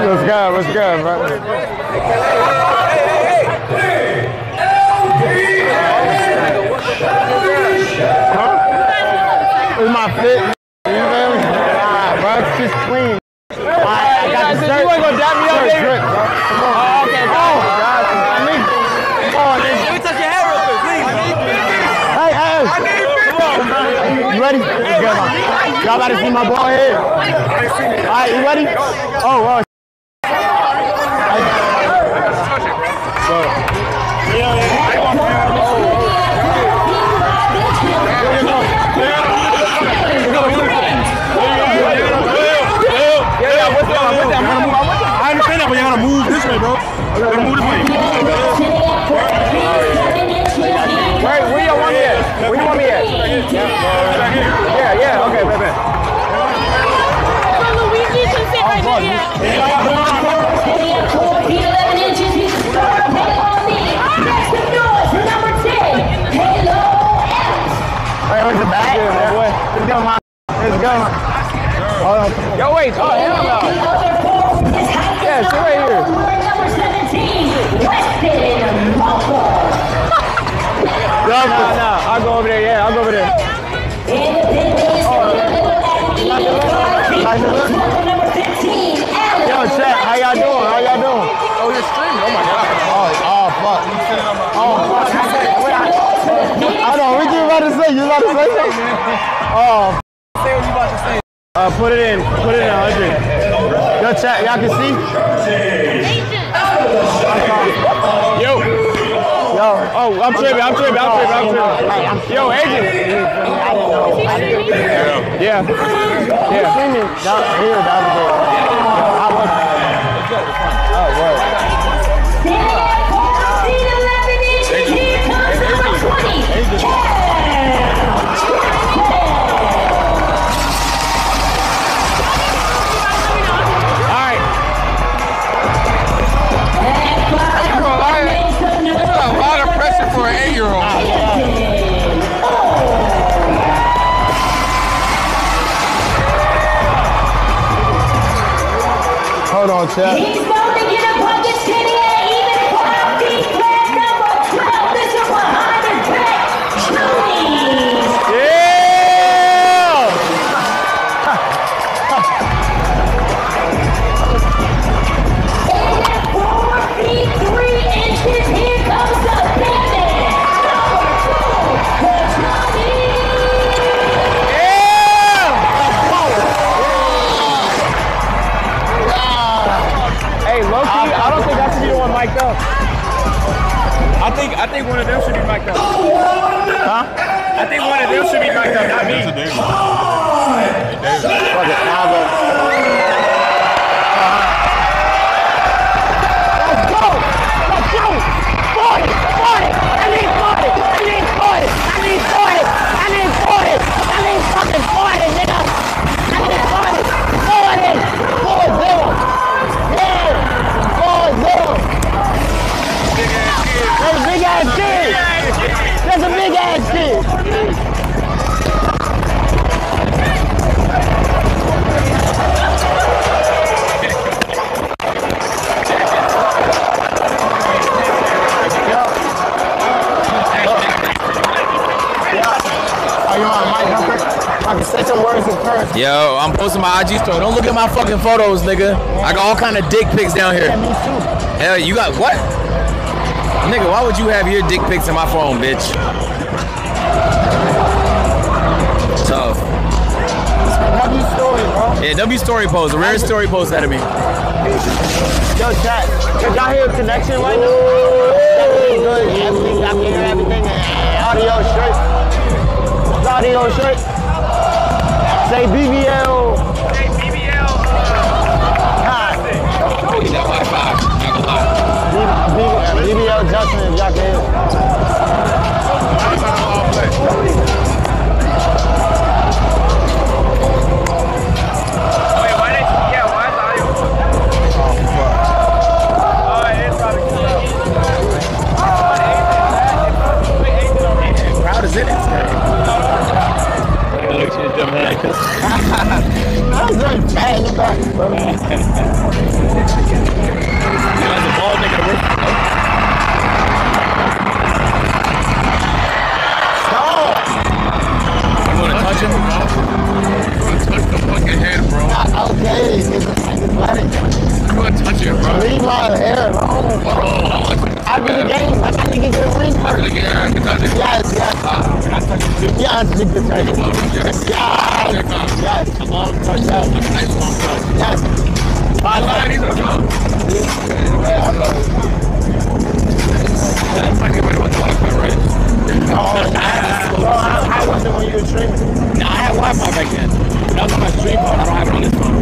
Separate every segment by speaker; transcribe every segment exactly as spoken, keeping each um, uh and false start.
Speaker 1: What's good? What's good, bro? Huh? It's my fit. You feel me? Nah, bro, it's just clean. I, I got the shirt. You ain't gonna dap me up, baby? Drip, bro. Come on. Oh, okay, bro. Oh, God. I need you. Come on, nigga. Let me touch your head real quick, please. Hey, hey. You ready? Let's go. Y'all about to see my ball head? All right, you ready? Oh, oh.
Speaker 2: I understand that, but you gotta move this way, bro. You gotta move this way.
Speaker 1: Where, where y'all want me at? Where you want me at? Yeah, yeah, okay, baby.
Speaker 3: So Luigi can sit right there. eleven inches, he's starting on me. Next to North, number ten, Halo Alex.
Speaker 1: Hey, where's the back? Let's go, man. Let's go. Hold on. Yo, wait. Oh, hell no. Yeah, sit right here.
Speaker 3: Number seventeen, Weston Malcolm.
Speaker 1: No, no, no. I'll go over there. Yeah, I'll go over there.
Speaker 3: Number fifteen, Alex.
Speaker 1: Yo, chat. How y'all doing? How y'all doing?
Speaker 2: Oh, you're streaming. Oh, my God.
Speaker 1: Oh, oh, fuck. Oh, fuck. Hold on. What you about to say? You about to say something? Oh.
Speaker 2: Say what you about to say.
Speaker 1: Uh, put it in. Put it in one hundred. Yo, chat. Y'all can see? Yo. Yo. Oh, I'm tripping. I'm tripping. I'm tripping. I'm tripping. Yo, agent. Yeah. Yeah. Streaming down here the other day. How was it? Oh, well.
Speaker 3: eleven inches, here comes number twenty,
Speaker 2: For an eight-year-old.
Speaker 1: Hold on, chat.
Speaker 3: he's going to get a bucket city at even five feet flat number twelve, Mister Muhammad Beck Jones.
Speaker 1: Yeah!
Speaker 3: And at four feet three inches, here comes the big man, number two, Johnny.
Speaker 1: Hey, low-key, I don't think that should be the one mic'd up. I think I think one of them should be mic'd up. Huh? I think one of them should be mic'd up, not me. Fuck it, nah, bro. Let's go! Let's go! forty! forty! I need forty! I need forty! I need forty! I need forty! I need fucking forty, nigga! I need forty! forty! four zero! Yeah! four zero! That's a big ass kid! That's a big ass kid! Are you on mic, Hunter? I can say some words of curse.
Speaker 4: Yo, I'm posting my I G story. Don't look at my fucking photos, nigga. I got all kind of dick pics down here.
Speaker 1: Yeah, me too.
Speaker 4: Hell, you got what? Nigga, why would you have your dick pics in my phone, bitch? Tough.
Speaker 1: W story, bro.
Speaker 4: Yeah, W story post. The rare story post out of me.
Speaker 1: Yo, chat. Did y'all hear a connection right now? Everything good. Everything, I can hear everything. Audio straight. Audio straight. Say B B L. Say B B L. Hi.
Speaker 4: That Wi-Fi. Not gonna lie.
Speaker 1: B B L Justin, if y'all can hear.
Speaker 4: Proud as it is.
Speaker 1: was like bad in the back, bro.
Speaker 4: You like the ball nigga to work.
Speaker 1: Stop!
Speaker 4: You wanna touch him? You wanna touch the fucking head, bro.
Speaker 1: Okay, it's athletic.
Speaker 4: You wanna touch it, bro.
Speaker 1: Leave my hair alone, bro. After the game, I got to get your ring.
Speaker 4: After the game, I can touch it.
Speaker 1: Yes, yes. Yes, you can touch it. Yes. Yes. Come on, touch that. Yes. I love it.
Speaker 4: That's like what I'm talking about, right?
Speaker 1: Oh, how was it when you were streaming?
Speaker 4: No, I had Wi-Fi back then. That was on my stream phone. I don't have it on this phone.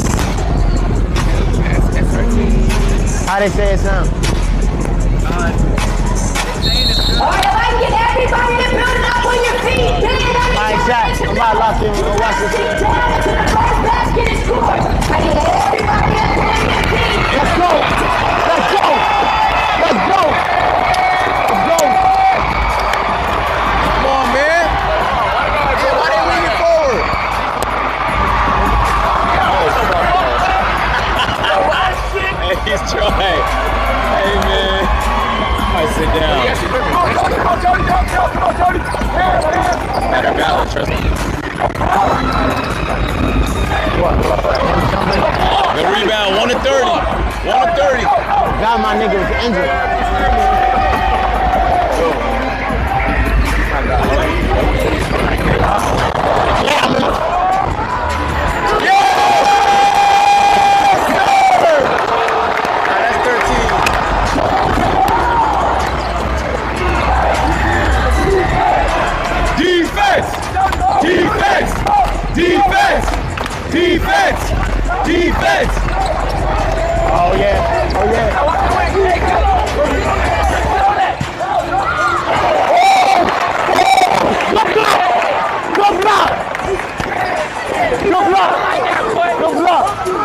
Speaker 1: How they say it sound?
Speaker 3: Alright, if I can get everybody in the building up on your feet, stand on
Speaker 1: Alright, chat. I'm about to lock in. We're gonna watch this shit.
Speaker 3: down to the first basket and score. I need everybody up on your feet.
Speaker 1: Let's go! Let's go! Let's go! Let's go!
Speaker 4: Come on, man. Hey, why they leaning forward? Hey, he's trying. Hey, man. I sit down. Better balance, trust me. The rebound, one to thirty. one to thirty.
Speaker 1: God, my nigga was injured.
Speaker 4: That's thirteen. Defense! Defense! Defense! Defense! Defense!
Speaker 1: Oh, yeah. Oh, yeah. Go block! Go block! Go block!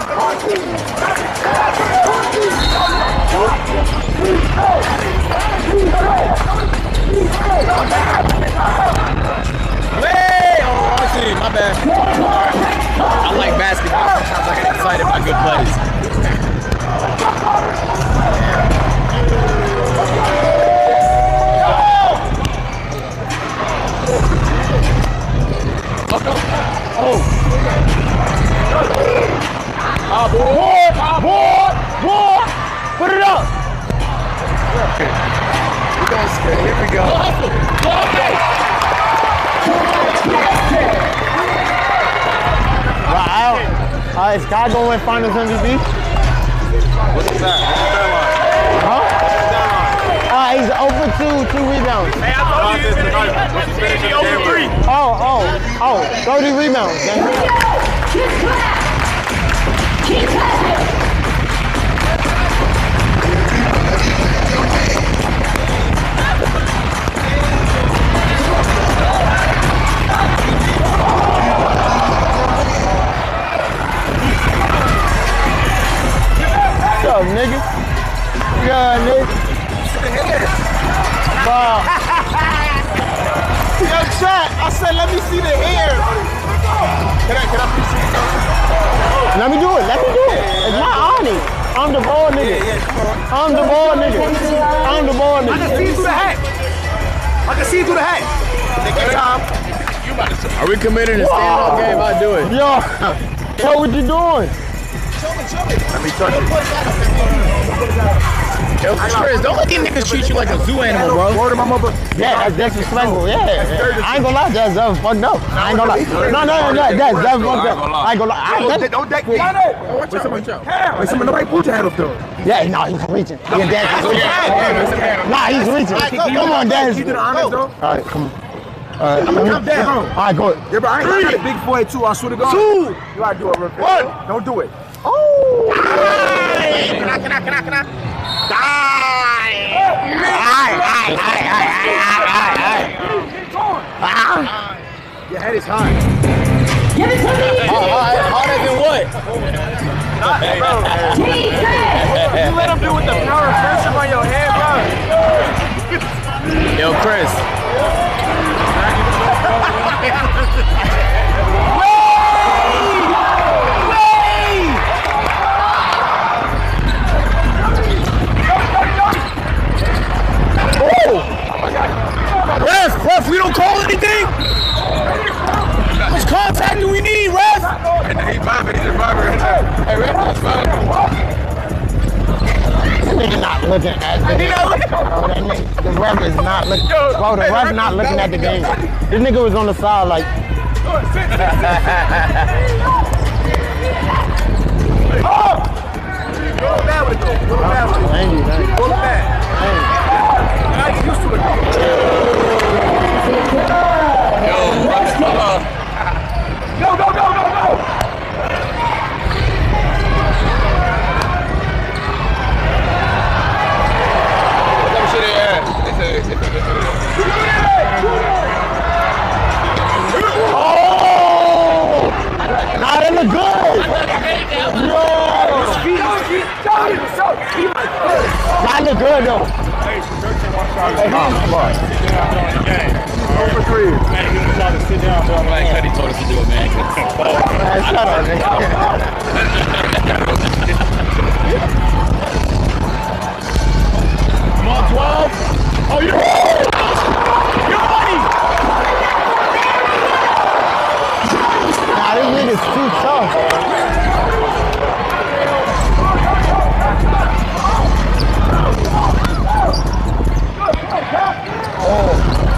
Speaker 4: Hey! Oh, I see. My bad. I like basketball. Sometimes I get excited by good plays.
Speaker 1: Oh! Ah, boy! Boy! Boy! Put it up!
Speaker 4: We're going straight. Here we go.
Speaker 1: Wow. Uh, is Kai going to win Finals M V P?
Speaker 2: What's that?
Speaker 1: Huh? Uh, he's over two, two rebounds.
Speaker 2: Hey, I told you he's over three.
Speaker 1: Oh, oh, oh, thirty rebounds.
Speaker 3: Keep clap. Keep clapping.
Speaker 1: What's up, nigga? Yeah, nigga. Wow. Yo, chat, I said, let me see the hair. Can I, can I please see it? Let me do it, let me do it. It's my honor. I'm the ball nigga. I'm the ball nigga. I'm the ball nigga.
Speaker 2: I can see through the hat. I can see through the hat.
Speaker 4: Are we committed to stand up game? I'll do it.
Speaker 1: Yo, yo, what you doing?
Speaker 2: Let me touch it.
Speaker 4: Yo, Chris, don't let these niggas treat you like a zoo animal, bro.
Speaker 2: Word to my mother.
Speaker 1: Yeah, that's disrespectful. Yeah, yeah. I ain't gonna lie, that's that fucked up. I ain't gonna lie. No, no, no, no, that's that fucked up. I ain't gonna lie. I,
Speaker 2: Don't, don't deck me. Wait, somebody, wait, somebody, nobody put your head up though.
Speaker 1: yeah, no, he's reaching. Yeah, Dad, he's reaching. Nah, he's reaching. Come on, Dad.
Speaker 2: Keep it honest though.
Speaker 1: All right, come on. All right,
Speaker 2: Calm down.
Speaker 1: all right, go.
Speaker 2: Yeah, bro, I ain't got a big boy too. I swear to God.
Speaker 1: Two.
Speaker 2: You gotta do it real quick. One. Don't do it.
Speaker 1: Oh.
Speaker 2: Can I, can I, can I, can I? Your head is high.
Speaker 3: Give it to me.
Speaker 4: Harder than what?
Speaker 2: You let him do with the power of friendship on your head, bro.
Speaker 4: Yo, Chris. He's vibing. He's just vibing. Hey, ref, that's vibing.
Speaker 1: This nigga not looking at the game. Bro, that nigga, the ref is not looking. Bro, the ref not looking at the game. This nigga was on the side like. Oh! Go back with it. Go back with it. Thank you, thank you. Go back. Thank you. I get used to it.
Speaker 4: Yo, brother.
Speaker 1: Go, go, go, go, go!
Speaker 4: Some shit in there. They say, they say, they say.
Speaker 1: Oh! Nah, that look good! Yo! That look good, though. Hey, come on. Over three. Man, you got to sit down, bro.
Speaker 4: I'm like, Cuddy told us to do it, man.
Speaker 1: Man, shut up, nigga. Come on, twelve. Oh, you're Your money! Nah, this nigga's too tough. Oh.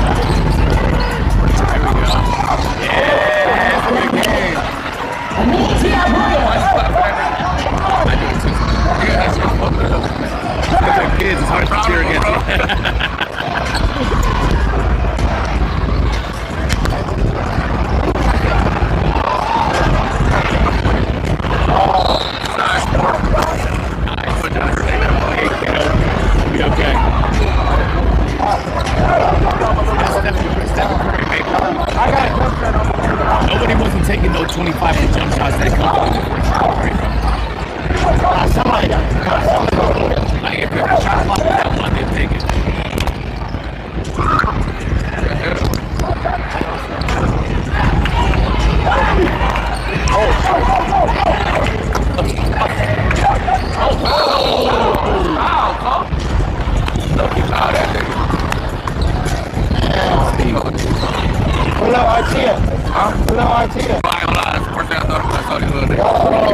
Speaker 4: Kids, it's hard to cheer against. Be okay. Nobody wasn't taking no twenty-five and jump shots that come.
Speaker 1: Somebody got
Speaker 4: Like if you're shot like that one, they take it.
Speaker 1: Pull up Artia. Huh? Pull up Artia.
Speaker 4: I ain't gonna lie, that's the first thing I thought about. I saw these little niggas.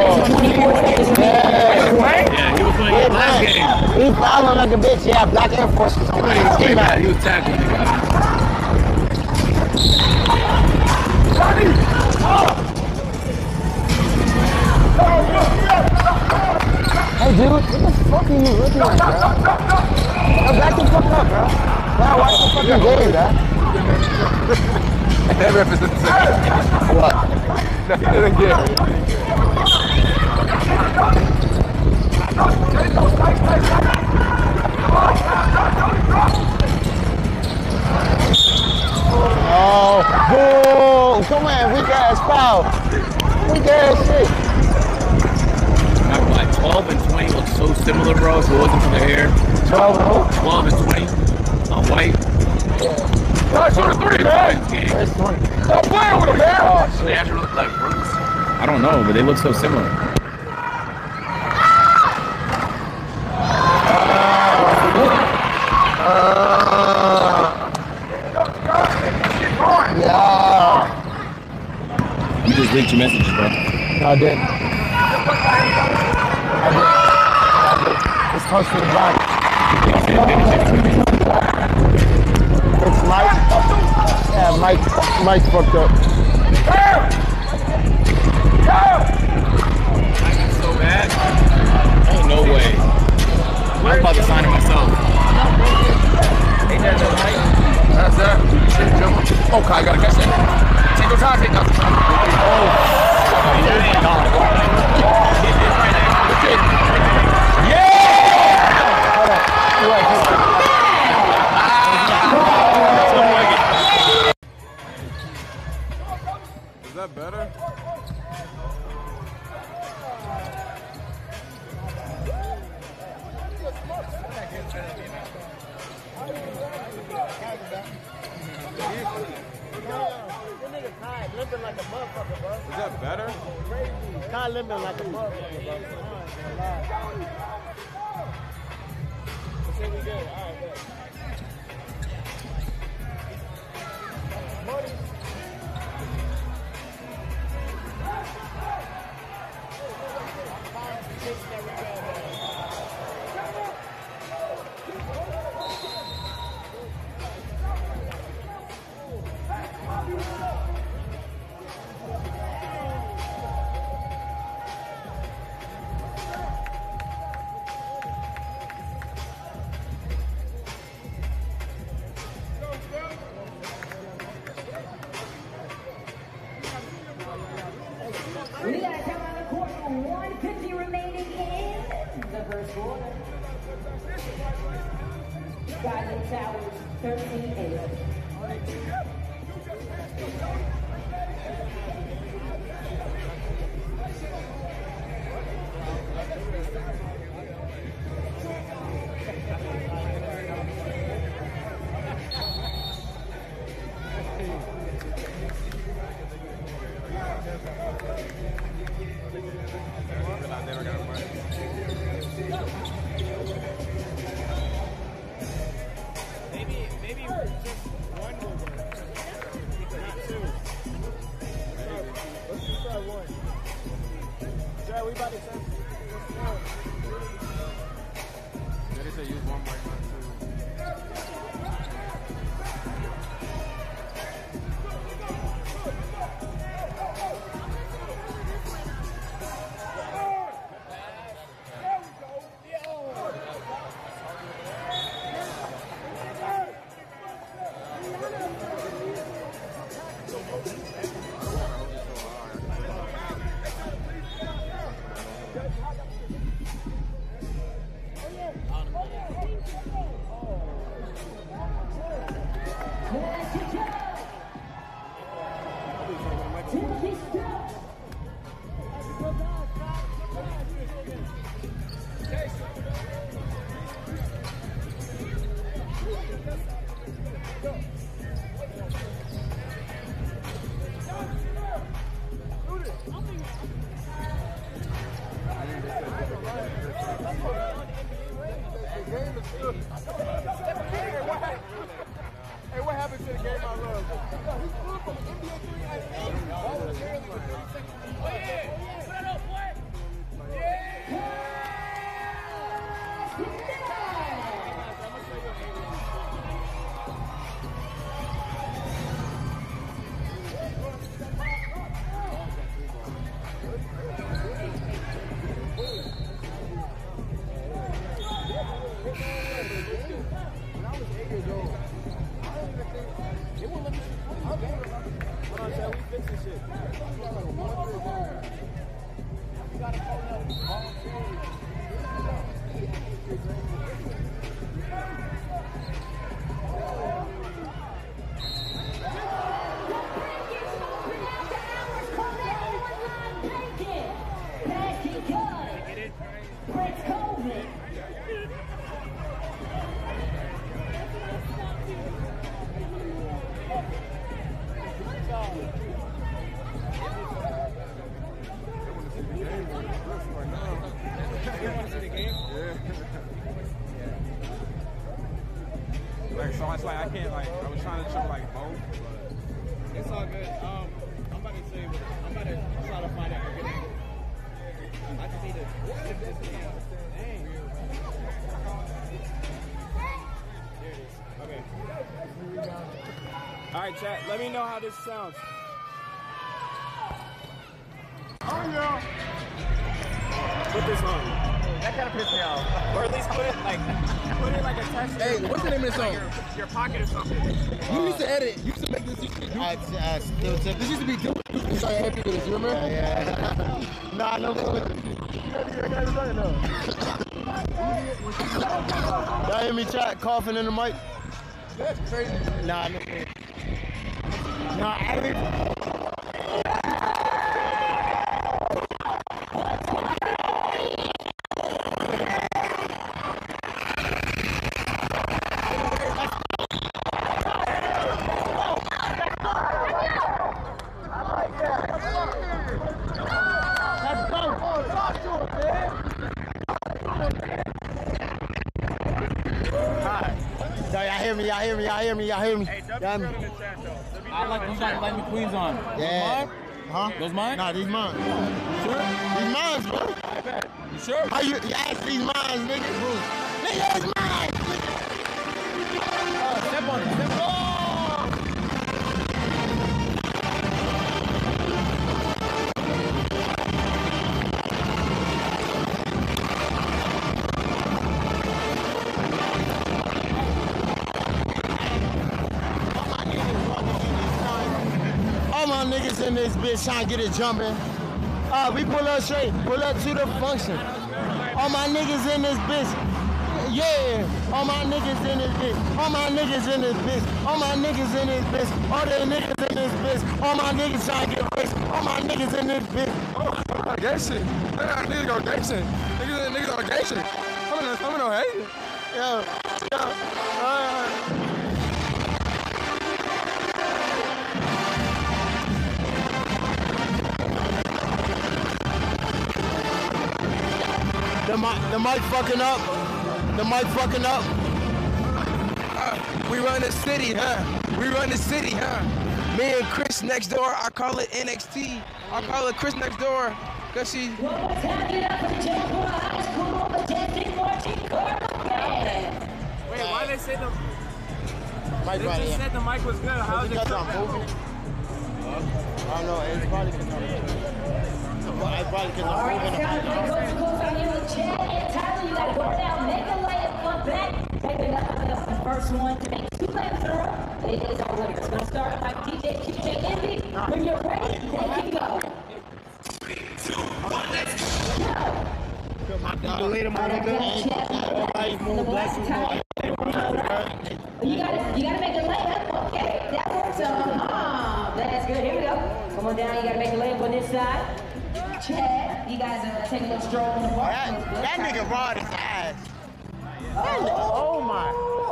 Speaker 4: Yeah, he was playing his last game.
Speaker 1: He fouled like a bitch. Yeah, Black Air Force was on his team.
Speaker 4: He was tackling the guy.
Speaker 1: Hey, dude, what the fuck are you looking at, bro? Yo, back the fuck up, bro. Bro, watch the fucking game, bro.
Speaker 4: That represents
Speaker 1: What?
Speaker 4: No, he didn't get it.
Speaker 1: Oh, boom! Come on, weak ass foul. Weak ass shit.
Speaker 4: Not like twelve and twenty look so similar, bro. If it wasn't for the hair.
Speaker 1: twelve and
Speaker 4: twelve and twenty on white. That's on the three, man.
Speaker 1: Where's twenty?
Speaker 4: Stop playing with him, man. Oh, shit. They actually look like Brooks. I don't know, but they look so similar.
Speaker 1: Yeah.
Speaker 4: You just leaked your messages, bro.
Speaker 1: No, I didn't. I did. It's close to the body. It's Mike. Yeah, Mike. Mike fucked up.
Speaker 4: So bad. Ain't no way. I'm about to sign it myself. Ain't that no Mike? That's that. Okay, I gotta catch that. Take your time, take your time. Oh.
Speaker 2: Is that better?
Speaker 1: Limping like a motherfucker, bro.
Speaker 2: Is that better?
Speaker 1: Crazy. Kai limping like a motherfucker, bro. Let's see we good. All right, good. Morty.
Speaker 3: fifty remaining in the first quarter. Skyline Towers, thirteen eight.
Speaker 1: Maybe, maybe just one will work, not two. Let's just try one. Try, we about to test.
Speaker 4: They say use one mic, not two.
Speaker 1: Hey, what happened to the game I love? He's good from N B A three and eight. Voluntarily with thirty seconds. Oh, yeah. Put it up, boy. Yeah. When I was eight years old, I don't even think it wouldn't let me shoot. I'm bad. Hold on, Chad, we fix this shit. You gotta call that voluntarily.
Speaker 3: Prince COVID.
Speaker 2: Like, so it's like I can't like I was trying to show like both, but
Speaker 1: It's all good. Um, I'm about to say, I'm about to try to find out. I just need to shift this thing. Dang. There it is. Okay. All right, chat. Let me know how this sounds.
Speaker 2: oh yeah.
Speaker 1: Put this on.
Speaker 4: That kind of pissed me off.
Speaker 1: Or at least put it like, put it like attached to
Speaker 5: Hey,
Speaker 1: your,
Speaker 5: what's the name of the song?
Speaker 1: your, your pocket or something.
Speaker 5: You used to edit. You used to make this. Used to be
Speaker 4: I, I still took
Speaker 5: this used to be dope. You used to try to help people with this. You remember?
Speaker 4: Yeah. Nah, no more. Y'all hear me chat coughing in the mic?
Speaker 5: That's crazy.
Speaker 4: Nah, no. Nah, I didn't. Y'all hear me, y'all hear me, y'all hear me, y'all hear me.
Speaker 1: Hey, W
Speaker 4: Y'all
Speaker 1: girl
Speaker 4: hear
Speaker 1: in
Speaker 4: me.
Speaker 1: the chat though.
Speaker 6: I like you got Lightning Queens on.
Speaker 4: Yeah. Huh?
Speaker 6: Those mine?
Speaker 4: Nah, these mine.
Speaker 6: Sure?
Speaker 4: These mines, bro.
Speaker 6: You sure?
Speaker 4: How you, you ask these mines, nigga? Nigga, it's mine.
Speaker 6: Oh, step on it. Step on it.
Speaker 4: All my niggas in this bitch trying to get it jumping.
Speaker 1: Uh, we pull up straight. Pull up to the function. All my niggas in this bitch. Yeah. All my niggas in this bitch. All my niggas in this bitch. All my niggas in this bitch. All the niggas in this bitch. All my niggas trying to get rich. All my niggas in this bitch.
Speaker 5: Oh, gay shit. Niggas go gay shit. Niggas, niggas go gay shit. I'm in, I'm in no hate.
Speaker 1: Yo. Yo. Uh, The mic, the mic fucking up. The mic fucking up.
Speaker 5: Uh, we run the city, huh? We run the city, huh? Me and Chris next door, I call it N X T. I call it Chris next door, cause she.
Speaker 3: One more time, get up for the Jaguar High School Majestic Marching Corps Band.
Speaker 6: Wait, why they say the?
Speaker 1: Mic
Speaker 6: They
Speaker 1: right
Speaker 6: just
Speaker 1: here.
Speaker 6: said the mic was good. How is it
Speaker 1: Because
Speaker 6: so
Speaker 1: I'm
Speaker 6: bad?
Speaker 1: moving. I don't know. It's probably because I'm moving. It's probably because
Speaker 3: All
Speaker 1: I'm
Speaker 3: right,
Speaker 1: moving.
Speaker 3: it's time to play coast to coast out here with Chad and Tyler. You gotta go down, make a layup, come back, take another layup. The first one to make two layups in a row. It is our winner. It's gonna start by D J Q J Envy. When you're ready, they can go.
Speaker 1: The later, my nigga. Everybody move, blessings.
Speaker 3: You gotta, you gotta make a layup. Okay, that works. Uh-huh. That's good. Here we go. Come on down. You gotta make a layup on this side. Chad, you guys uh, take a little stroll in the park.
Speaker 1: That, that nigga brought his ass. Oh, oh my.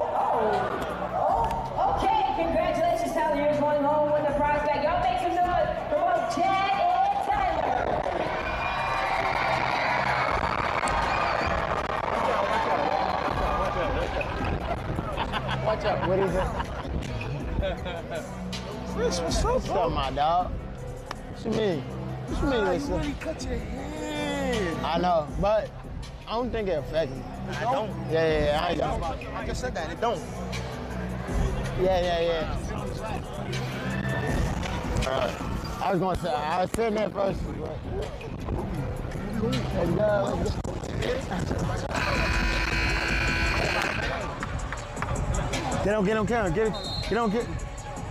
Speaker 3: Oh, okay. Congratulations, Tyler. You're going home with the prize bag. Y'all make some noise for both Chad and Tyler.
Speaker 1: Watch out. What is it? What's what's up, bro? my dog? What you mean? What you mean, listen?
Speaker 5: You really cut your head.
Speaker 1: I know, but I don't think it affects me.
Speaker 5: I don't.
Speaker 1: Yeah, yeah, yeah. I don't.
Speaker 5: I just said that. It don't.
Speaker 1: Yeah, yeah, yeah. Uh, I was gonna say, I was sitting there first, but. Let's go, let's go. Get on, get on camera, get it, get on, get it.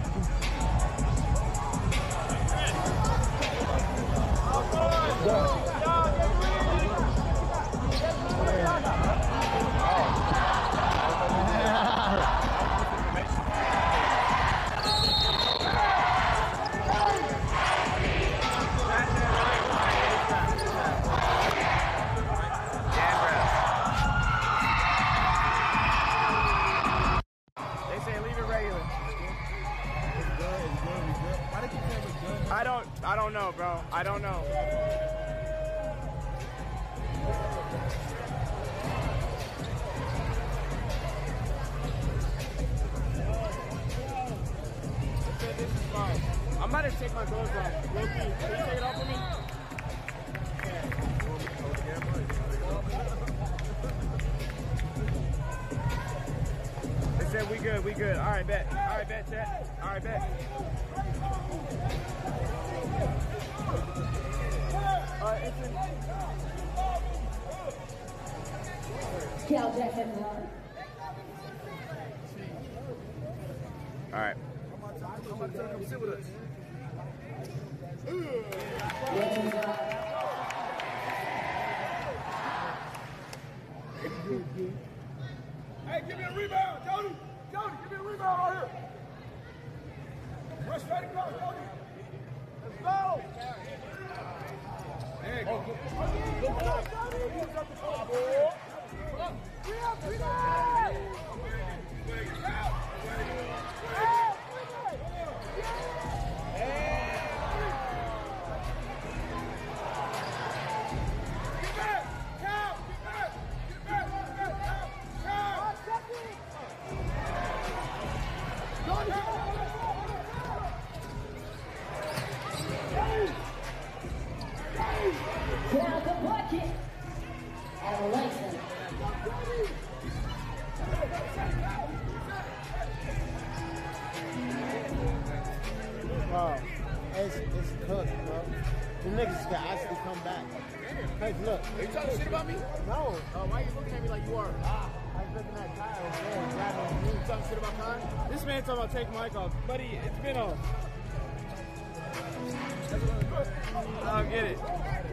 Speaker 6: I don't, I don't know, bro. I don't know. Okay, this is fine. I'm about to take my gloves off. Loki, can you take it off for me? They said we good, we good. All right, bet. All right, bet, chat. All right, bet.
Speaker 3: Cal Jackson.
Speaker 6: All right.
Speaker 5: Come sit with us.
Speaker 2: Hey, give me a rebound, Jody. Jody, give me a rebound out here. Rush right across, Jody. Let's go. There you go. Good job, Jody. Use up the ball, boy. Free up, free up. Get back. Cal, get back. Get back, get back. Cal,
Speaker 3: Down the bucket. And Langston.
Speaker 1: Bro, it's, it's cooked, bro. The niggas can actually come back. Hey, look.
Speaker 5: Are you talking shit about me?
Speaker 1: No.
Speaker 5: Uh, why are you looking at me like you are?
Speaker 1: Ah, I was looking at Kyle, man, grabbing me.
Speaker 5: You talking shit about Kyle?
Speaker 6: This man talking about take mic off. Buddy, it's been off.
Speaker 5: That's what I'm
Speaker 6: I don't get it.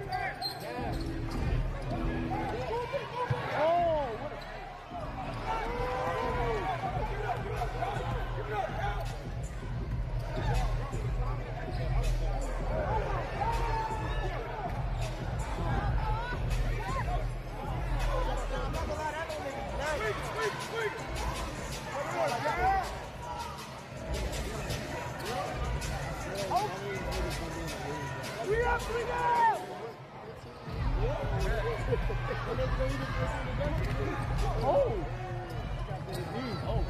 Speaker 2: We up, we down! Oh! Oh!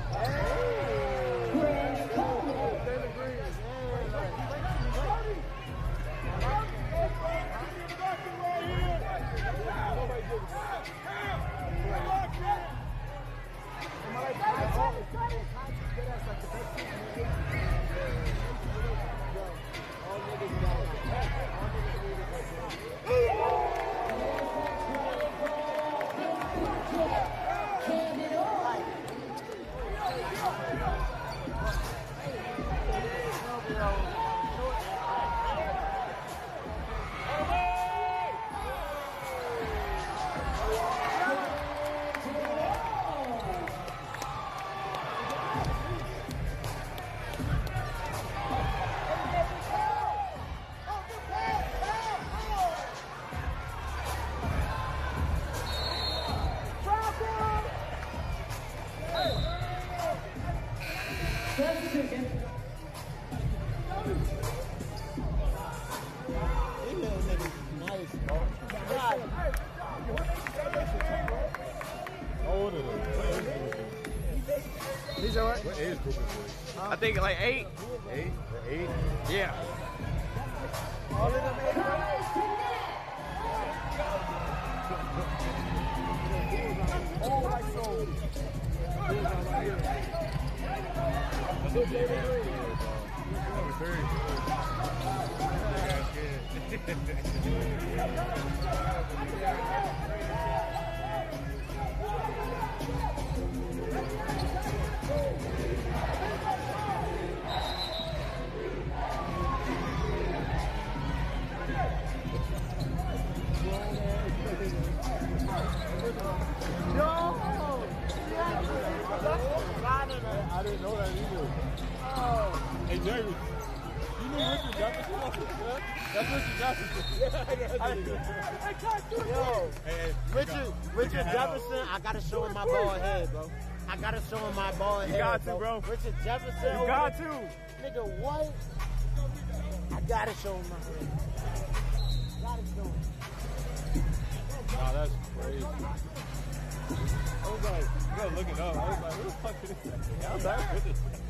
Speaker 6: He's all right.
Speaker 4: What age group is this?
Speaker 6: I think like eight.
Speaker 4: Eight? The eight?
Speaker 6: Yeah.
Speaker 2: All of them eight. Oh, my soul.
Speaker 4: I didn't know that either. Oh. Hey, Jerry, you knew Richard Jefferson? That's Richard Jefferson.
Speaker 2: I can't do it.
Speaker 1: Yo,
Speaker 4: Hey, hey,
Speaker 1: Richard, Richard Jefferson, I gotta show him my bald head, bro. I gotta show him my bald head.
Speaker 6: You got to, bro.
Speaker 1: Richard Jefferson.
Speaker 6: You got to.
Speaker 1: Nigga, what? I gotta show him my head. Gotta show him.
Speaker 4: Wow, that's crazy. I was like, you gotta look it up. I was like, who the fuck is that? I was like, what is that?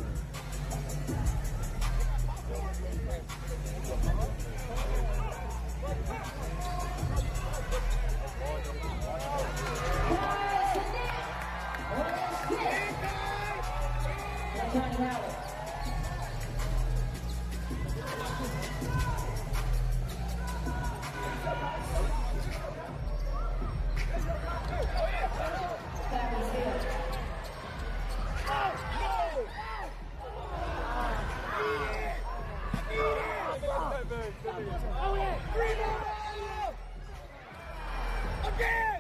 Speaker 2: Again!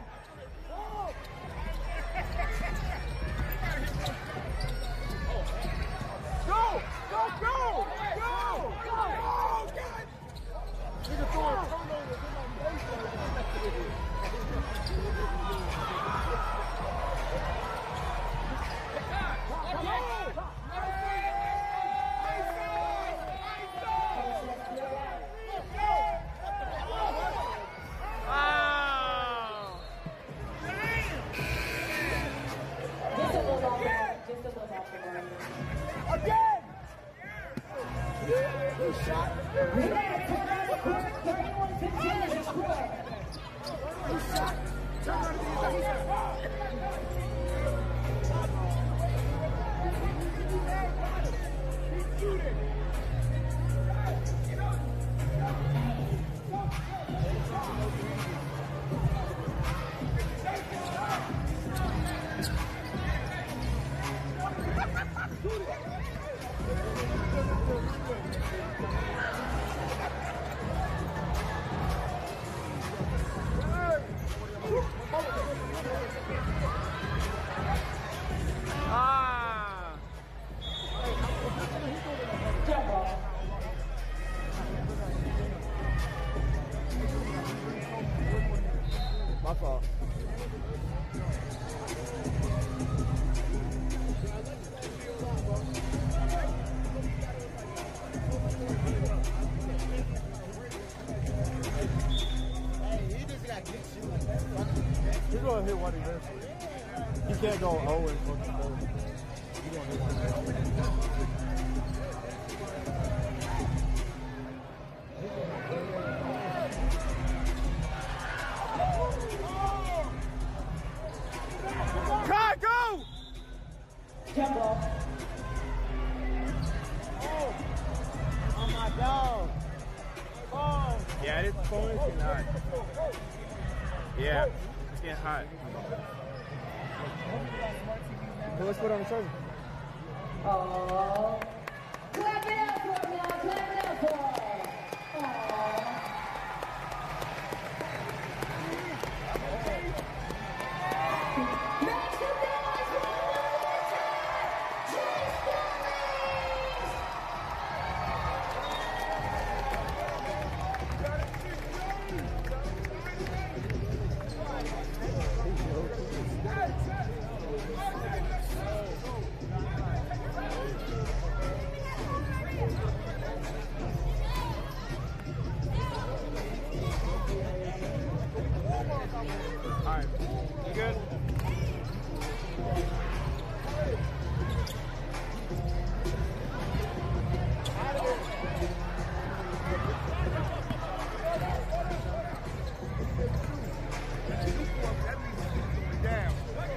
Speaker 2: Go! Go! Go! Go! Go! God! Nigga throw a turnover. Again! You shot.
Speaker 3: We got a turnover score, thirty-one fifteen is the score.
Speaker 2: You shot. Turn on the shooting.
Speaker 1: My fault. He's gonna hit one eventually. He can't go oh and fucking four. He's gonna hit one.
Speaker 6: Kai, go!
Speaker 3: Jump ball.
Speaker 1: Oh, oh my dog. Oh.
Speaker 6: Yeah, this phone is getting hot. Yeah, it's getting hot.
Speaker 1: So let's put on the charger.
Speaker 3: Oh. Clap it up for him now. Clap it up for him. Make some noise for Chase Stallings!
Speaker 6: Alright, you good? Damn.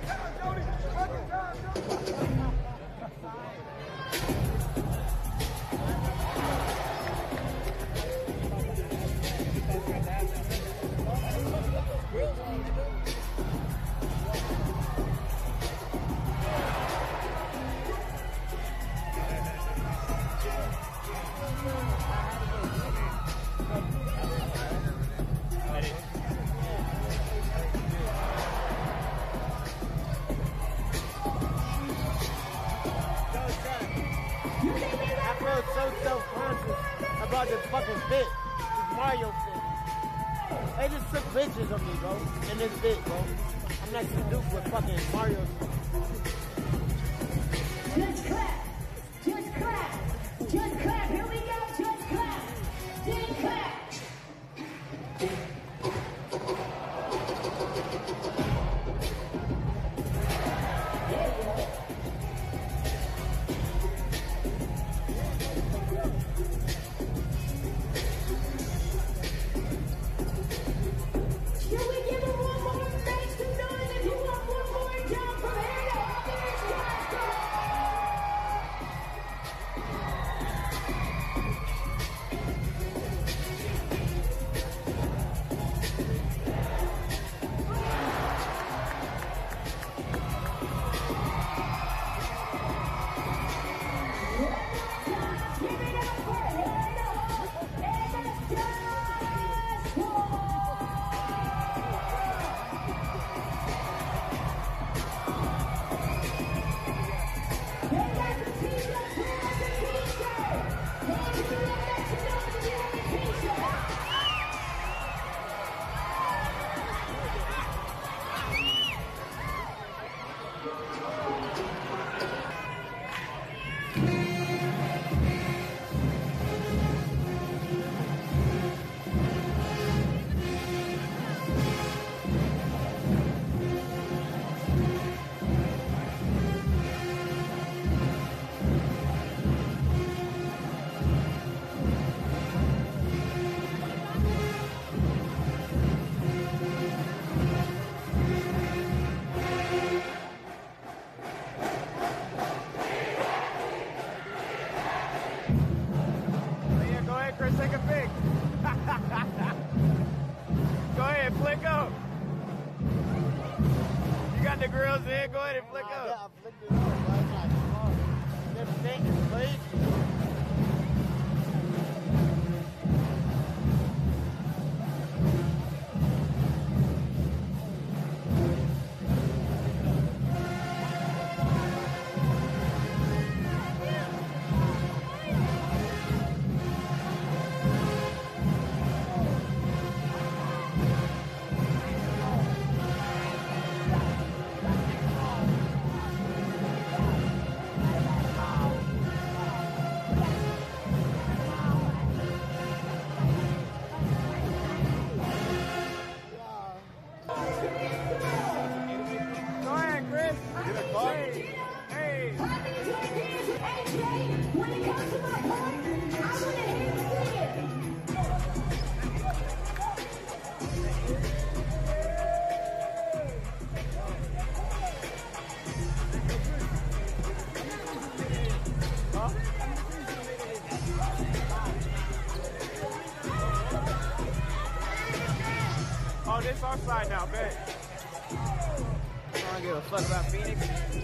Speaker 1: I feel so self-conscious about this fucking fit. This Mario fit. They just took pictures of me, bro. In this fit, bro. I'm not seduced with fucking Mario.
Speaker 3: Just clap. Just clap. Just clap. Here we go. Just clap. Just clap. There you go. Should we give him one more? Make some noise if you want one more jump from here to Others Glasgow. Give it up for Idaho and the Giants Squad. They got the t-shirts. Who has a t-shirt? Hands in the air, make some noise if you have a t-shirt.
Speaker 6: Yeah, go ahead, Chris, take a pic. Go ahead, flick up. You got the grills in, go ahead and flick up.
Speaker 1: Yeah, I flicked it up. I was like, oh, this thing is crazy.
Speaker 6: this our side now, bet. I don't give a fuck about Phoenix.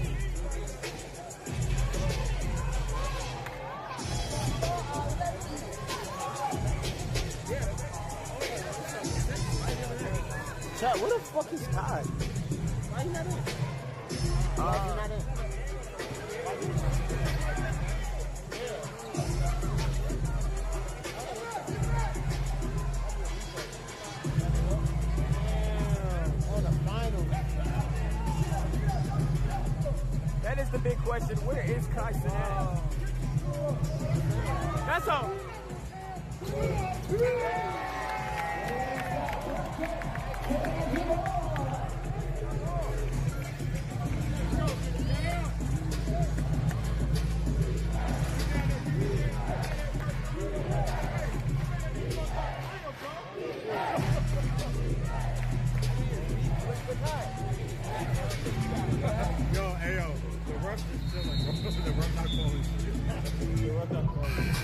Speaker 1: Chat, where the fuck is Kai? Why he not in? Why he not in?
Speaker 6: That is the big question. Where is Kyson at? That's all.
Speaker 2: Yo, hey, yo, the ref is chilling. The ref not calling shit. The ref not calling shit.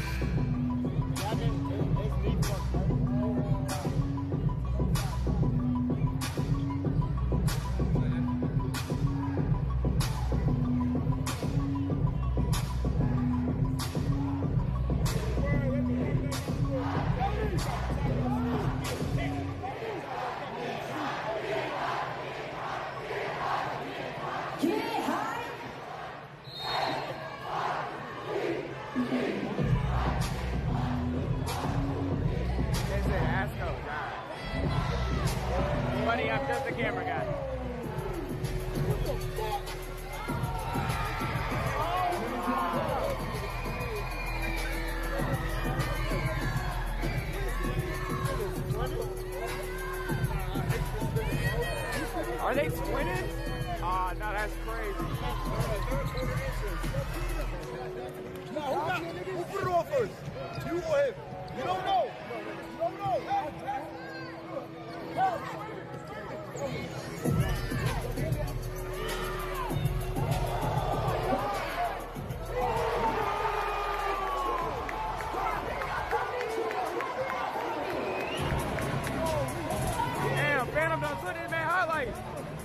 Speaker 6: Buddy, I'm just the camera guy. Are they twinning? Ah, uh, no, that's crazy.
Speaker 2: No, who, got, who put it on first? You or him? You don't know. You don't know.
Speaker 6: Damn, Phantom done put in their highlights.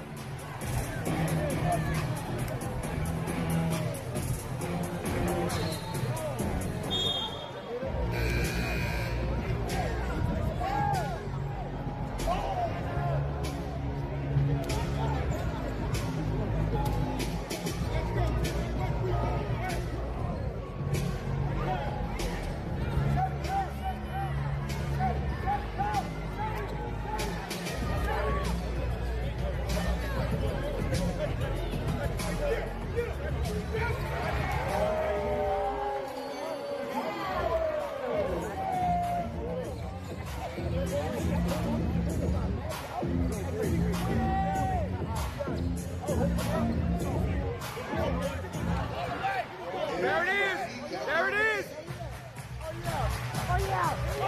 Speaker 6: There it is! There it is! Oh yeah! Oh yeah! Oh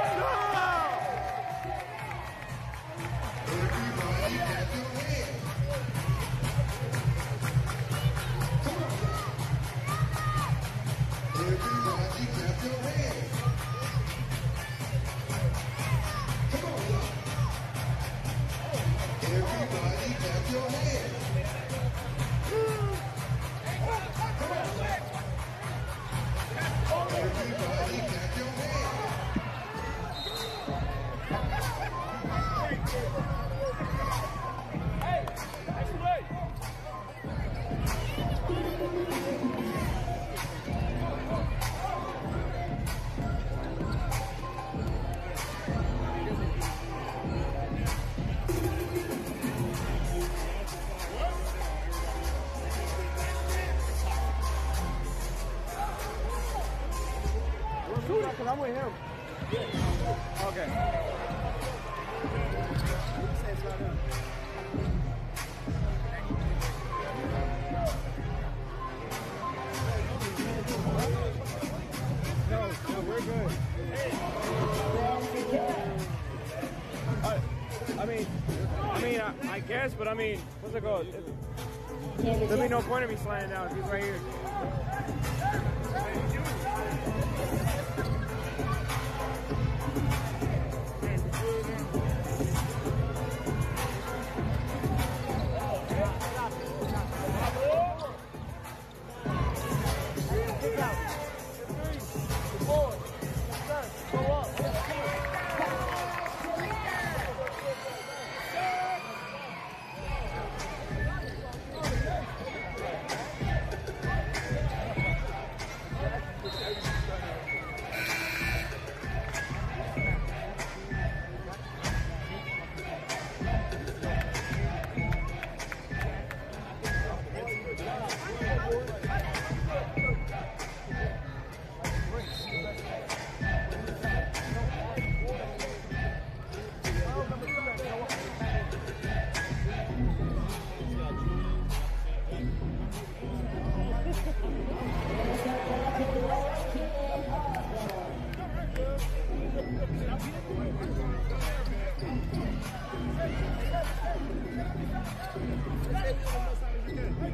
Speaker 7: Everybody clap your hands. Come on, y'all. Everybody clap your hands. Come on, y'all. Everybody clap your hands.
Speaker 6: Hey, next way.
Speaker 1: Because I'm with him.
Speaker 6: Okay.
Speaker 2: No, no, we're good.
Speaker 6: I, I mean, I mean, I, I guess, but I mean, what's it called? There'll be no point in me sliding down. He's right here.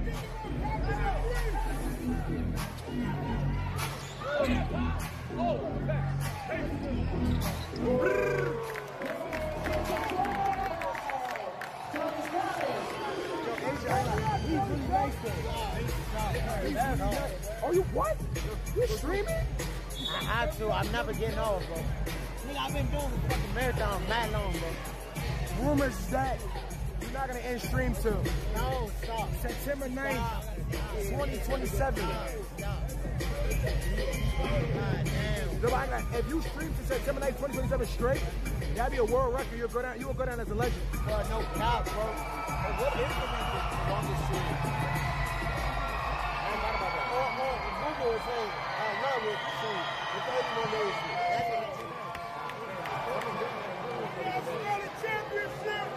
Speaker 2: Oh, you what? You streaming?
Speaker 1: I have to. I'm never getting off, bro. Nigga, I've been doing the fucking marathon mad long, bro.
Speaker 2: Rumors is that you're not gonna end stream till
Speaker 1: No, stop.
Speaker 2: September ninth,
Speaker 1: Stop.
Speaker 2: twenty twenty-seven.
Speaker 1: Stop. God damn.
Speaker 2: So like, like, if you stream to September ninth, twenty twenty-seven straight, that'd be a world record. You'll go down. You will go down as a legend.
Speaker 1: Bro, no cap, bro. But what is the longest stream? I ain't thought about that. Oh, oh, Google is saying, I love it. See, it's eighty-one days. That's what it's
Speaker 2: National championship.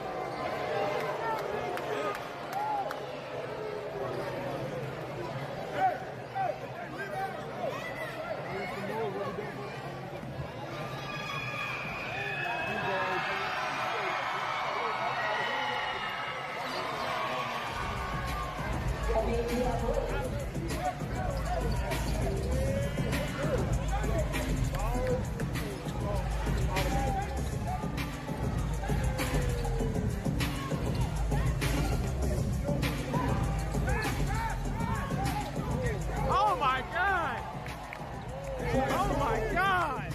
Speaker 6: Oh my God! Oh my God!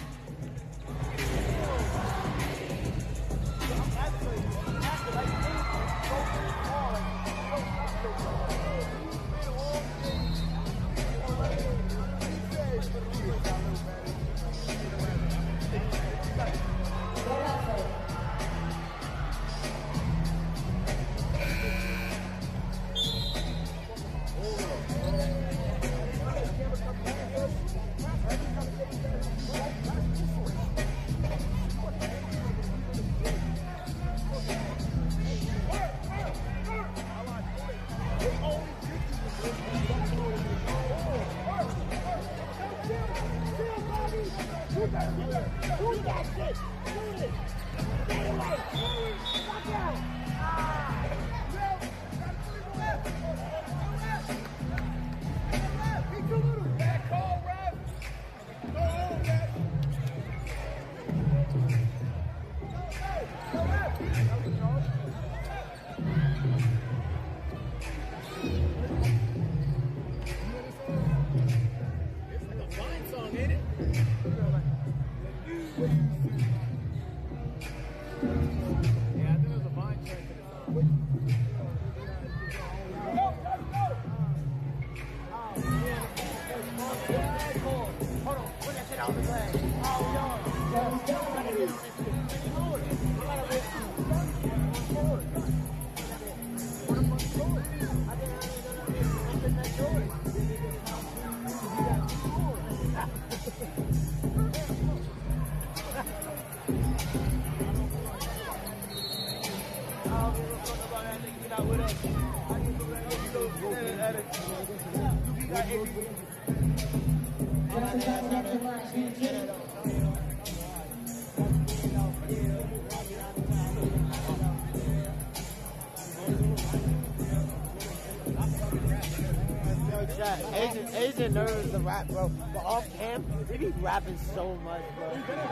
Speaker 1: Asian, Asian nerds to rap, bro. But off camp, they be rapping so much, bro.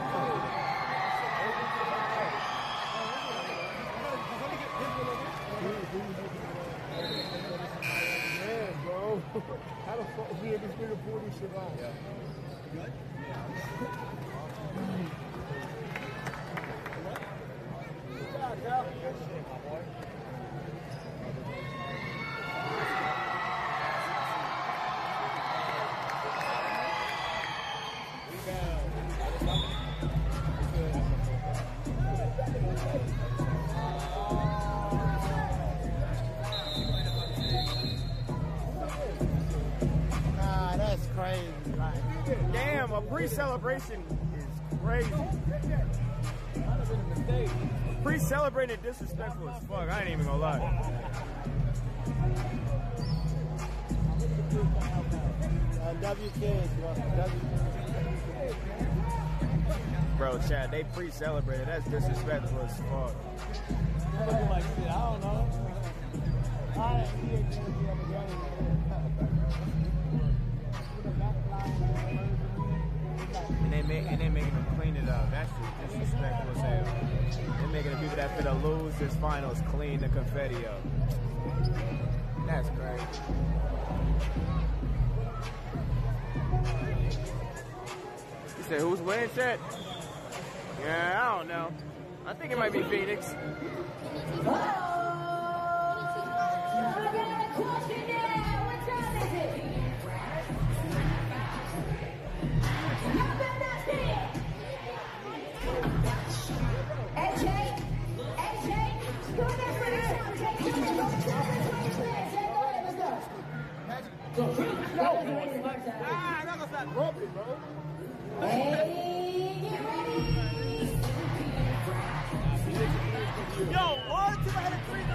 Speaker 2: Man, bro. How the fuck we had this nigga pull this shit off? Yeah. Good? Yeah. Good shit, my boy.
Speaker 1: Nah, that's crazy. Like,
Speaker 6: Damn, a pre-celebration is crazy. Pre-celebrating disrespectful as fuck. I ain't even gonna lie.
Speaker 1: uh, W kids, bro. W
Speaker 6: Bro, Chad, they pre-celebrated. That's disrespectful as fuck.
Speaker 1: looking like shit. I don't know.
Speaker 6: And they make and they making them clean it up. That's just disrespectful as hell. They're making the people that finna lose this finals clean the confetti up. That's crazy. You said who's winning, Chet? Yeah, I don't know. I think it might be Phoenix.
Speaker 2: Yo, what? Two ahead of three.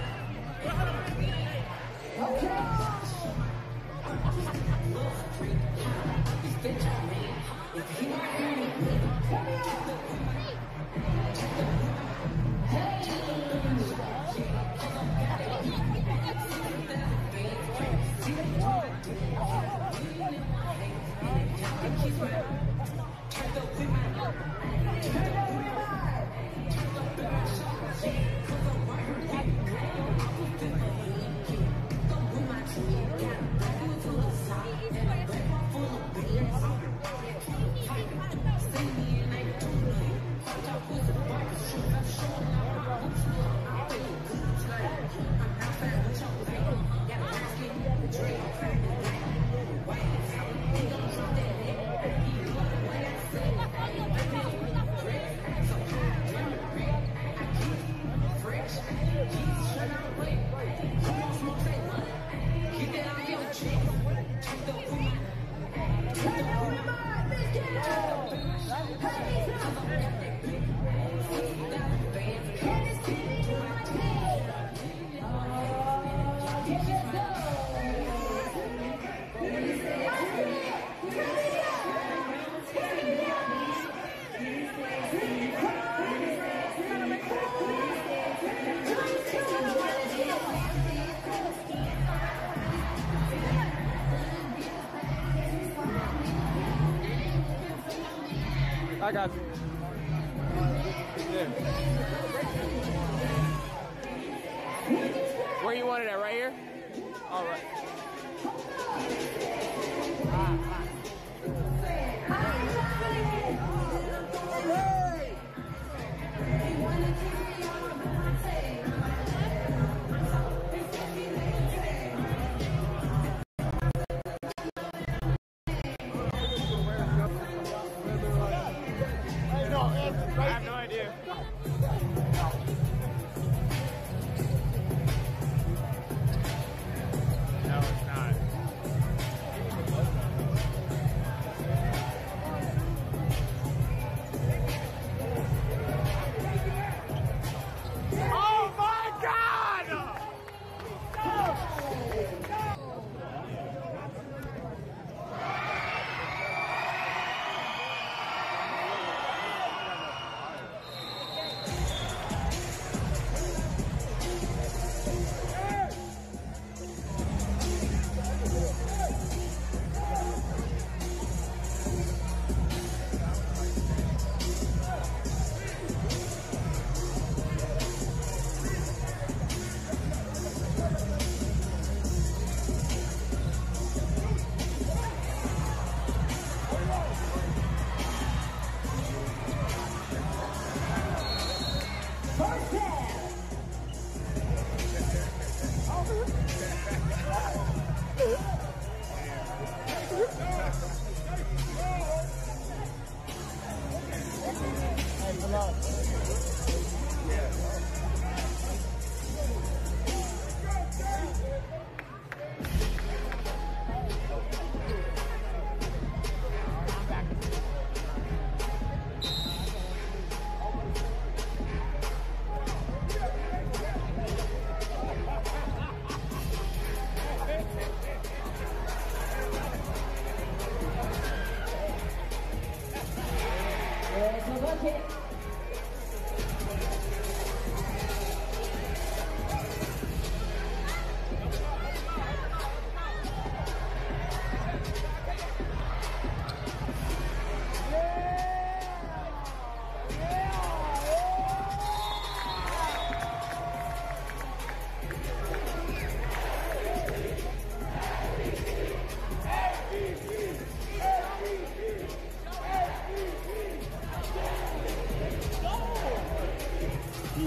Speaker 6: I got you. Yeah. Where you want it at? Right here? All right. I have no idea. No, it's not.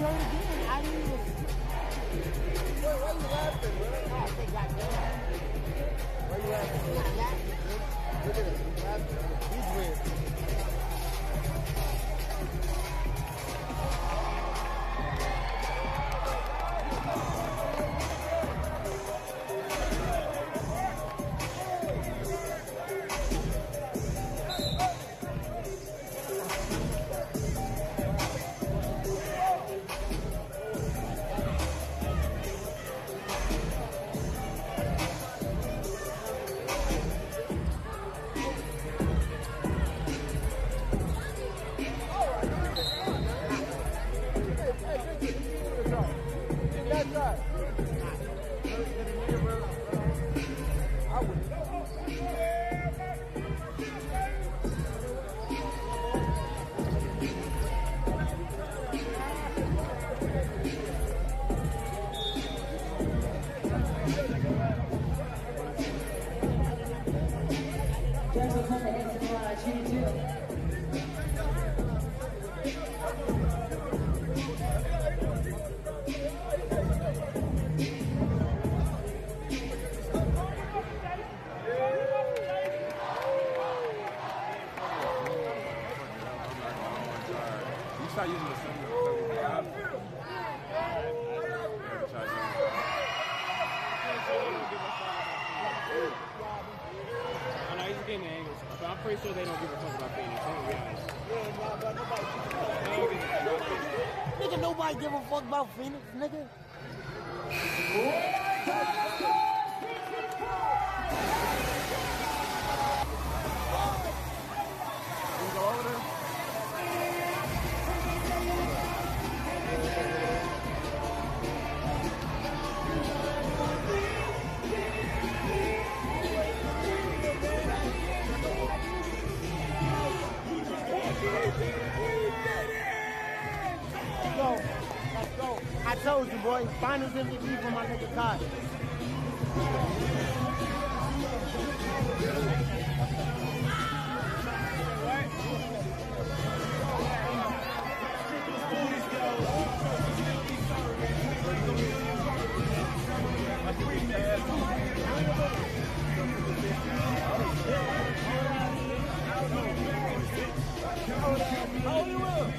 Speaker 1: hurt again. I didn't even. Why, why you laughing, bro? Oh, they got that. Why you laughing? I'm not laughing, bro. Look at him. He's laughing. He's weird.
Speaker 4: Start using the same stuff.
Speaker 6: I know he's getting the angles, but I'm pretty sure they don't give a fuck about Phoenix. They don't realize.
Speaker 1: Nigga, nobody give a fuck about Phoenix, nigga.
Speaker 4: You go over there?
Speaker 1: Let's go. Let's go. I told you, boy. Finals M V P for my nigga Kai.
Speaker 2: Oh, you will.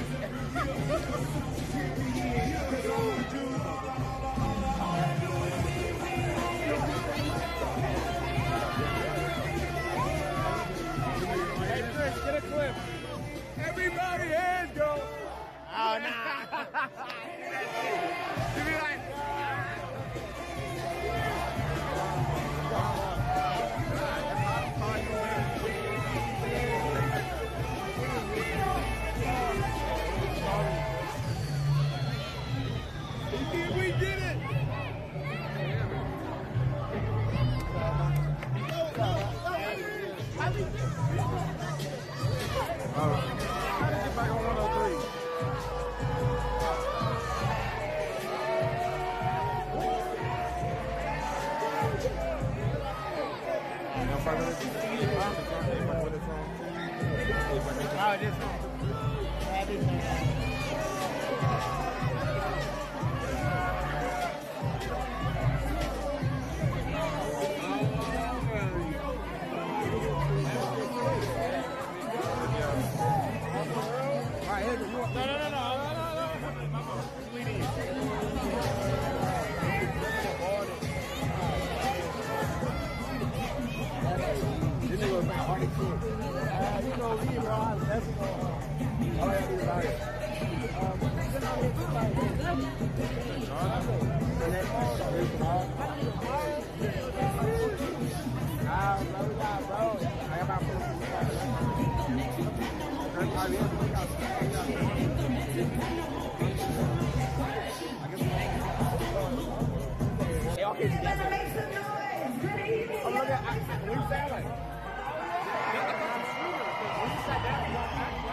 Speaker 6: Hey, Chris, get a clip.
Speaker 2: Everybody hands go.
Speaker 1: Oh, nah.
Speaker 2: You be like, we did it!
Speaker 4: Alright. Get back on one oh three.
Speaker 1: Oh, this one. Yeah, this one.
Speaker 4: Alright, here you want.
Speaker 6: No, no, no, no, no, no, no. We need.
Speaker 4: This nigga was like Arctic King.
Speaker 1: Uh, you know, we bro, I was definitely going home.
Speaker 4: Oh, yeah, he's right.
Speaker 1: Um, then I hit this like, and then, ah, bro, we got, bro. I got my phone.
Speaker 4: Hey, okay, so that's it. Oh, look at, I, what you sound like? When you sat down,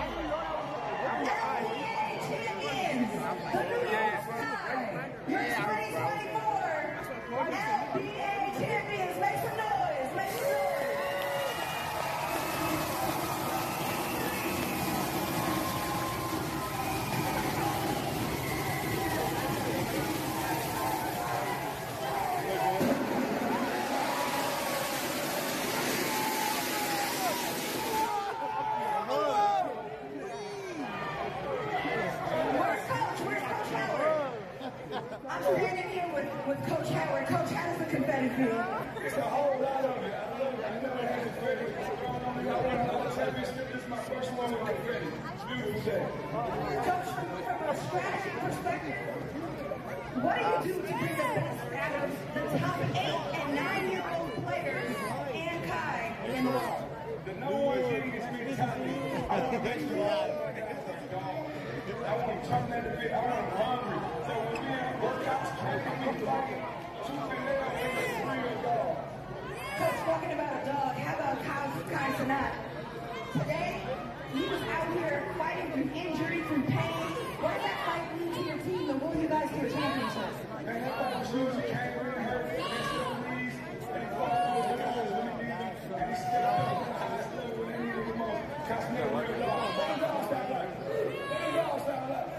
Speaker 3: you feel?
Speaker 2: It's a whole lot of it. I love it. I never had a credit. I won another championship. This is my first one with confetti. It's a beautiful day.
Speaker 3: Coach, from a strategy perspective, what do you do to bring the best out of the top eight and nine-year-old players and Kai in the world?
Speaker 2: The number one thing is mentality. I want to make sure all my guys are gone. I want them chopping at the bit. I want them hungry. So when we have workouts, every week, like Tuesday night, it's real dog.
Speaker 3: Coach, talking about a dog, how about Kai, Kai Cenat? Today, he was out here fighting through injury, through pain. What does that fight mean to your team, and will you guys get championships?
Speaker 2: Man, that fight was huge. He came in and hurt. He hit some knees, and he fought through the windows when he needed them, and he stepped up and he stood when he needed the most. Kai Cenat, real dog. Let him dog style up. Let him dog style up.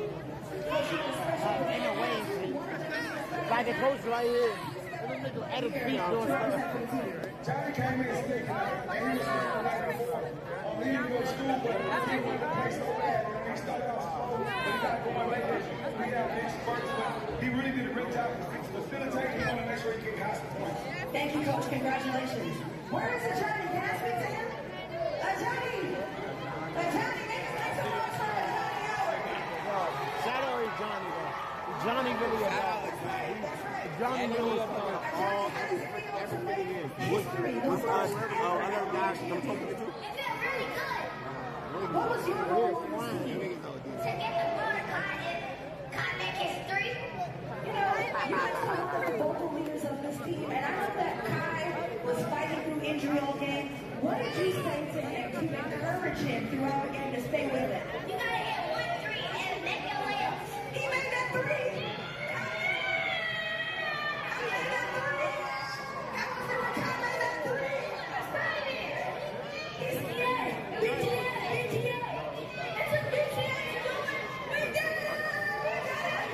Speaker 1: Ain't no way. Like the coach right here. Let me at his feet doing stuff.
Speaker 2: Johnny came in sick, and he was feeling like before. Um, he didn't go to school, but he wanted to play so bad. He started off slow, but he got going late. He had big spurts, but he really did a great job to facilitate. He wanted to make sure he get high points.
Speaker 3: Thank you, Coach. Congratulations. Where is the Johnny? Can I speak to him? A Johnny! A Johnny! Make us make some noise for a Johnny Howard!
Speaker 1: Shout out to Johnny, though. Johnny really about it. Johnny really about all everything he is.
Speaker 3: What's us?
Speaker 1: Oh, other guys come talk to you.
Speaker 3: It felt really good. What was your goal on this team?
Speaker 8: To get the motor car and car make his three.
Speaker 3: You know, you guys are one of the vocal leaders of this team, and I know that Kai was fighting through injury all game. What did you say to him to encourage him throughout the game to stay with it?
Speaker 8: You gotta hit one three and make your layups.
Speaker 3: He made that three! He made that three! How was it when Kai made that three?
Speaker 8: B T A, B T A, B T A. It's a B T A to do it.
Speaker 3: We did it! We did it!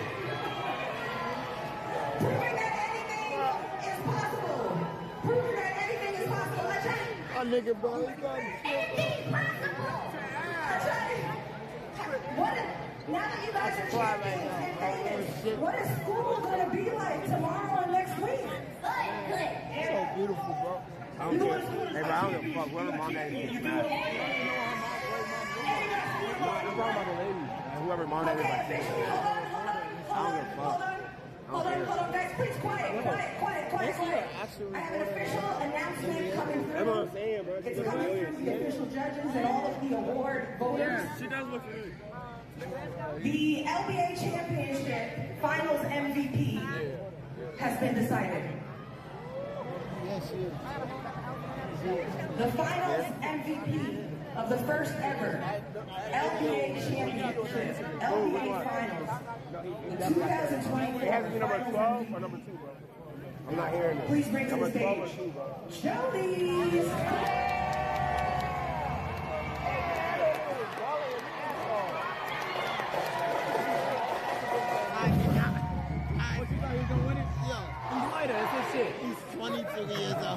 Speaker 3: Proving that anything is possible. Proving that anything is possible. Let's try.
Speaker 1: A nigga, bro. He got it.
Speaker 8: Anything possible.
Speaker 3: Let's try. What is, now that you guys are champions in Vegas, what is school going to be like tomorrow and next week?
Speaker 8: Good, good.
Speaker 1: So beautiful, bro.
Speaker 3: I don't care.
Speaker 1: Hey, bro, I don't give a fuck. Whoever mom that is, man. I'm talking about the ladies. Whoever mom that is, like,
Speaker 3: Okay, officially, hold on, hold on, hold on, hold on. Hold on, hold on, guys, please, quiet, quiet, quiet, quiet, quiet. I have an official announcement coming through.
Speaker 1: That's what I'm saying, bro.
Speaker 3: It's coming through the official judges and all of the award voters.
Speaker 1: She does look familiar.
Speaker 3: The L B A Championship Finals M V P has been decided.
Speaker 1: Yes, she is.
Speaker 3: The Finals M V P of the first ever L B A Championship, L B A Finals, the twenty twenty-four
Speaker 1: It has to be number
Speaker 3: Finals
Speaker 1: twelve
Speaker 3: M V P.
Speaker 1: or number two, bro. I'm not hearing it.
Speaker 3: Please bring to
Speaker 1: Number
Speaker 3: the
Speaker 1: twelve or
Speaker 3: stage,
Speaker 1: two, bro.
Speaker 3: Jodies.
Speaker 1: He's twenty-two years old.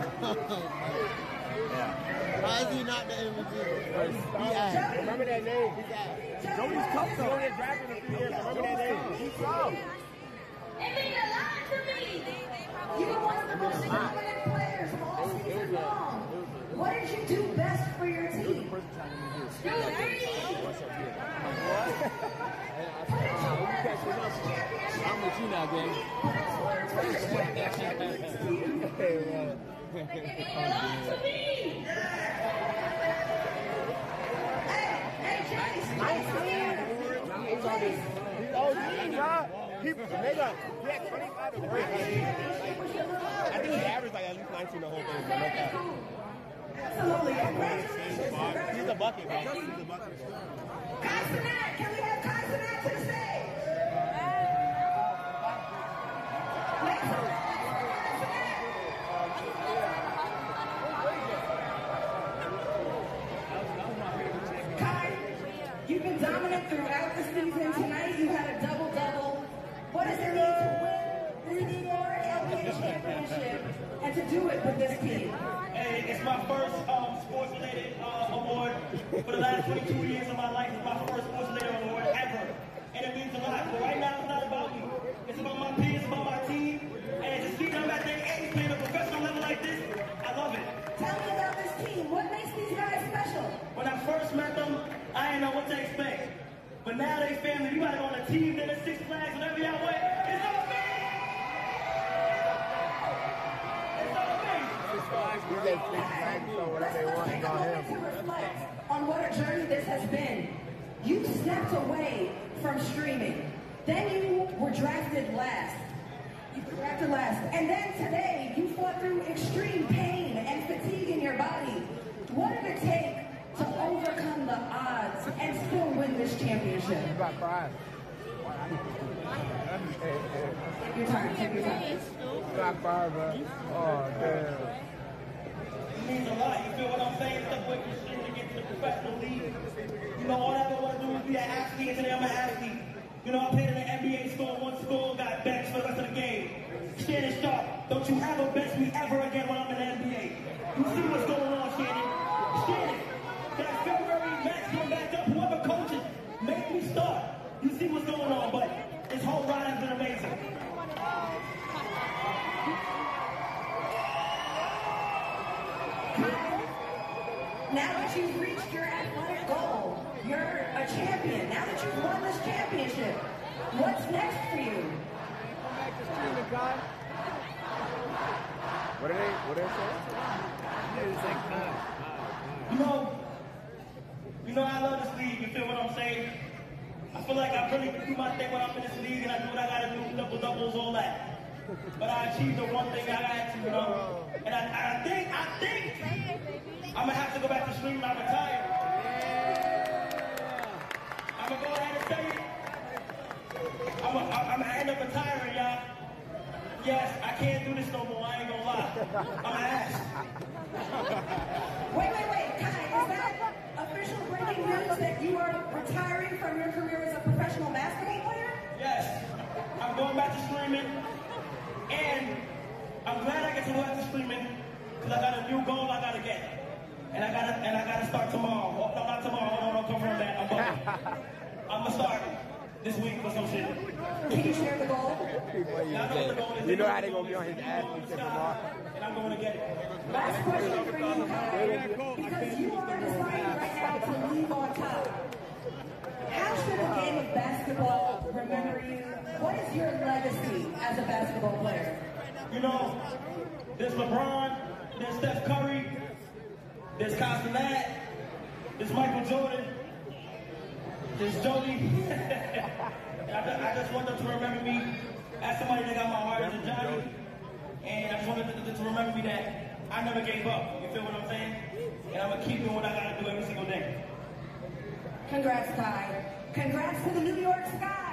Speaker 1: Yeah. Why is he not the M V P? He asked. Remember that name? He's asked. Joey's tough. He's only drafted in a few years. Remember that name? He's tough.
Speaker 8: It means a lot to me.
Speaker 3: You were one of the most dominant players of all season long. What did you do best for your team?
Speaker 1: I'm with you now, gang.
Speaker 8: It means a lot to me.
Speaker 3: Hey, Jace, Jace, Jace.
Speaker 1: Oh, yeah, he, nigga, he had twenty-five to break. I think he averaged like at least nineteen the whole thing. But no cap.
Speaker 3: Absolutely. Congratulations. Congratulations.
Speaker 1: He's a bucket, bro. He's a bucket, bro.
Speaker 3: Kai Cenat, can we have Kai Cenat to the stage? Make some noise for Kai Cenat. Kai, you've been dominant throughout the season. Tonight you had a double-double. What does it mean to win this New York L B A championship and to do it with this team?
Speaker 9: Hey, it's my first um, sports-related uh, award for the last twenty-two years of my life. It's my first sports-related team than the Six Flags whenever y'all went. It's on me! It's on me!
Speaker 1: Six Flags, we said Six Flags, so whatever they want is on him.
Speaker 10: To reflect on what a journey this has been. You stepped away from streaming. Then you were drafted last. You were drafted last. And then today, you fought through extreme pain and fatigue in your body. What did it take to overcome the odds and still win this championship?
Speaker 1: You got five.
Speaker 10: Take your time, take your time.
Speaker 1: You got five, bro. Oh, damn.
Speaker 9: It means a lot. You feel what I'm saying? Step away from streaming to get to the professional league. You know, all I ever want to do is be an athlete, and today I'm an athlete. You know, I played in the N B A school, one school, got benched for the rest of the game. Shannon Sharp, don't you ever bench me ever again when I'm in the N B A. You see what's going on, Shannon? Shannon, that February match come back up, whoever coaches, make me start. You see what's going on, but this whole ride has been amazing.
Speaker 10: Now that you've reached your athletic goal, you're a champion. Now that you've won this championship, what's next for you?
Speaker 1: What are they, what are they saying?
Speaker 9: You know, you know I love this league, you feel what I'm saying? I feel like I really do my thing when I'm in this league and I do what I gotta do, double doubles, all that. But I achieved the one thing I had to, you know. And I, I think, I think I'm gonna have to go back to streaming. I retire. I'm gonna go ahead and tell you. I'm gonna, I'm gonna end up retiring, y'all. Yes, I can't do this no more. I ain't gonna lie. I'm an ass.
Speaker 10: Wait, wait, wait, Kai, is that official breaking news that you are retiring from your career as a professional basketball player?
Speaker 9: Yes, I'm going back to streaming, and I'm glad I get to go back to streaming because I got a new goal I gotta get, and I gotta and I gotta start tomorrow. Oh, no, not tomorrow. No, no, come from that. I'm going. I'm gonna start this week for some shit.
Speaker 10: Can you share the goal?
Speaker 9: Yeah, I know what the goal is.
Speaker 1: You know how they gonna be on his ass and check him off.
Speaker 9: And I'm going to get it.
Speaker 10: Last question for you, Kai, because you are deciding right now to leave on top. How should the game of basketball remember you? What is your legacy as a basketball player?
Speaker 9: You know, there's LeBron, there's Steph Curry, there's Castanat, there's Michael Jordan, there's Jody. I, just, I just want them to remember me as somebody that got my heart as a Johnny. And I just wanted them to, to remember me that I never gave up. You feel what I'm saying? And I'm going to keep doing what I got to do every single day.
Speaker 10: Congrats, Kai. Congrats to the New York Sky.